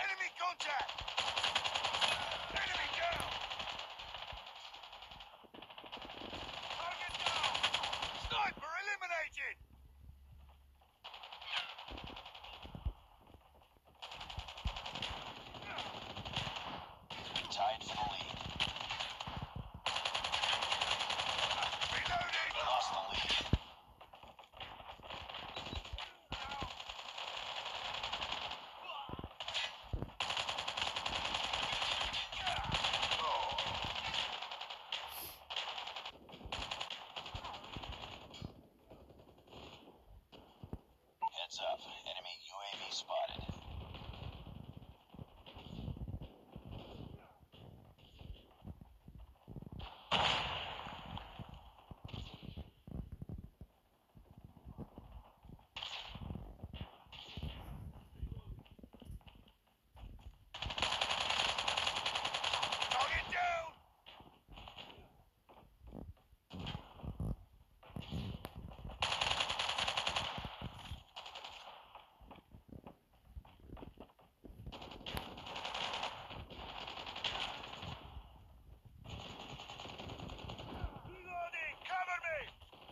Enemy contact! Enemy down! Target down! Sniper eliminated! Tied for the lead. Reloading! We lost the lead. Heads up. Enemy UAV spotted. Target down! Reloading! Cover me!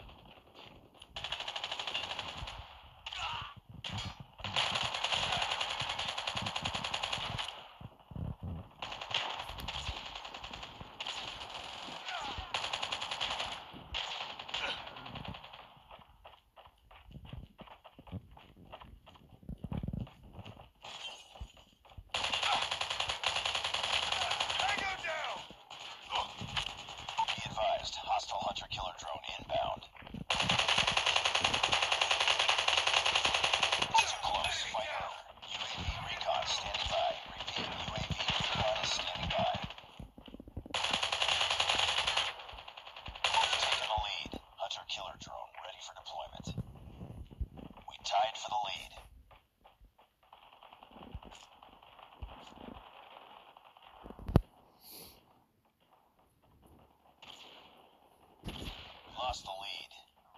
Tango down! Be advised, hostile hunter-killer drone inbound. It's too close. Fight harder. UAV recon standing by. Repeat, UAV recon is standing by. We've taken the lead. Hunter-killer drone ready for deployment. We tied for the lead. We lost the lead.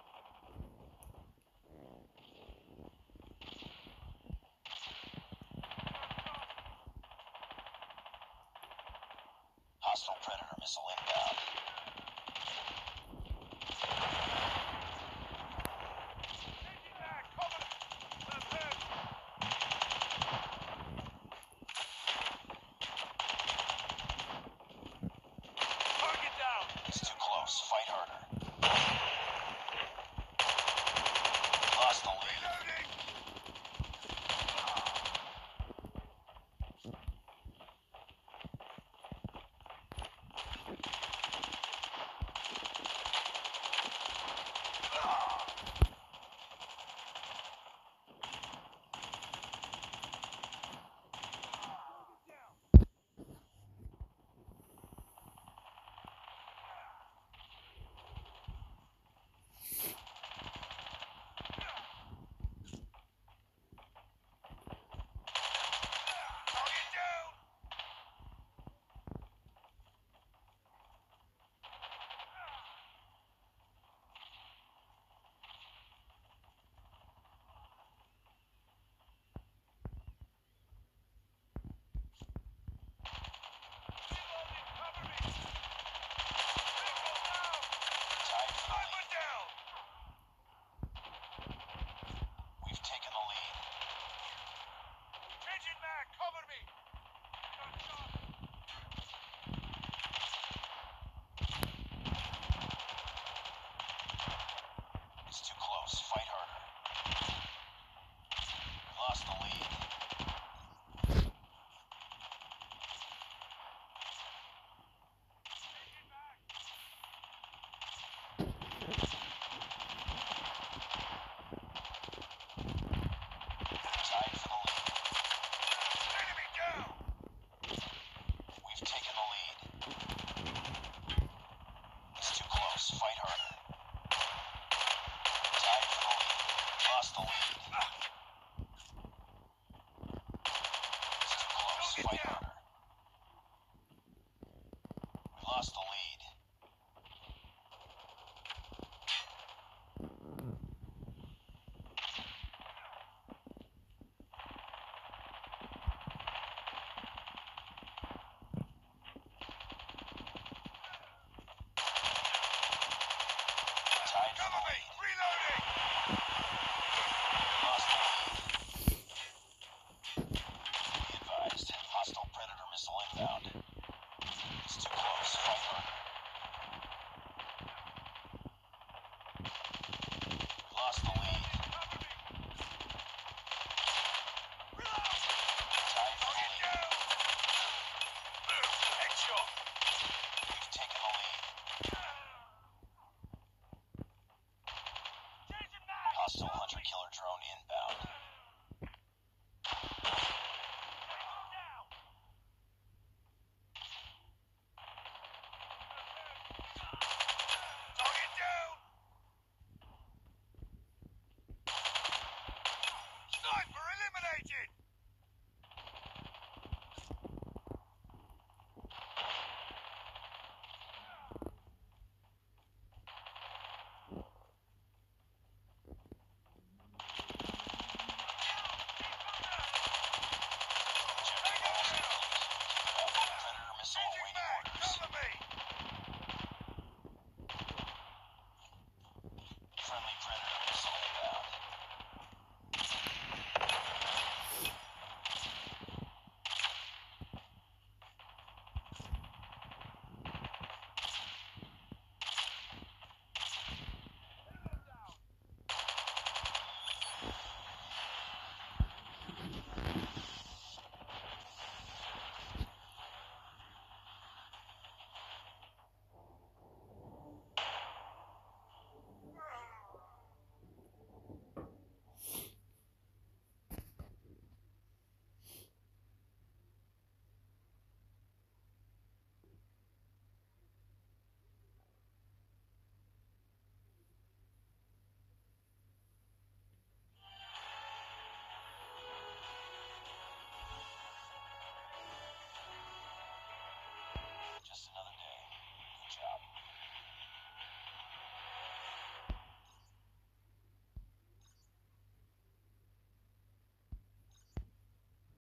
Hostile Predator missile inbound. Taking back! Cover! Left hand! Target down! It's too close. Fight harder. We lost the lead. Reloading! Target down! Reloading! Cover me! Vehicle down! Tied for the Sniper lead. down! We've taken the lead. Changing back! Cover me! Got shot! It's too close. Fight harder. We lost the lead. Changing back! Tied for the lead. Enemy down! We've taken the lead. It's too close. Fight harder. Tied for the lead. Lost the lead. It's too close. Fight harder.